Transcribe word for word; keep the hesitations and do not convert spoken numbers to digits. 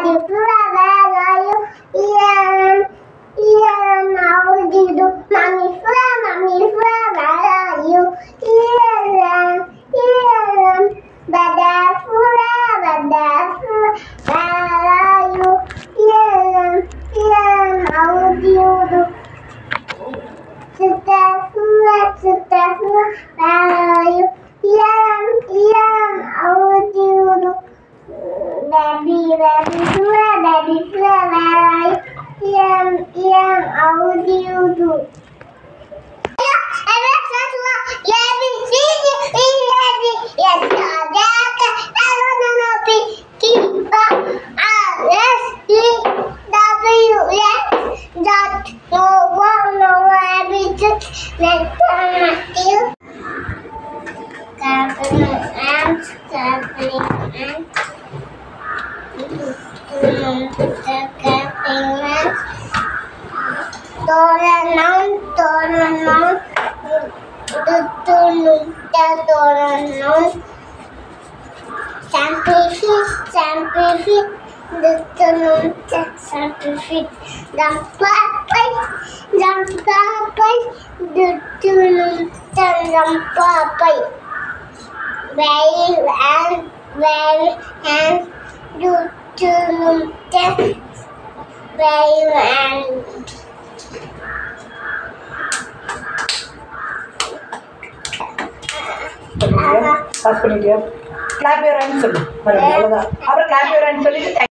Flora, where are you? Here, here, now did you? Mommy Flora, Mommy Flora, where are you? Here, here, Bada Flora, Bada Flora, where are you? Here, here, now did you? Sister Flora, Sister Flora, where are you? Here, here, how do you do? Baby, baby, Flora, baby, Flora, where are you? Here, here, how do you do? Toranam, toranam, tutulunta toranam, sampifit, sampifit, tutulunta sampifit, dampapai, dampapai, tutulunta dampapai, wave and wave and tutulunta wave and pass பண்ணிட்டியா? Clap your hands சொல்லு. அப்புறம் clap your hands சொல்லிட்டு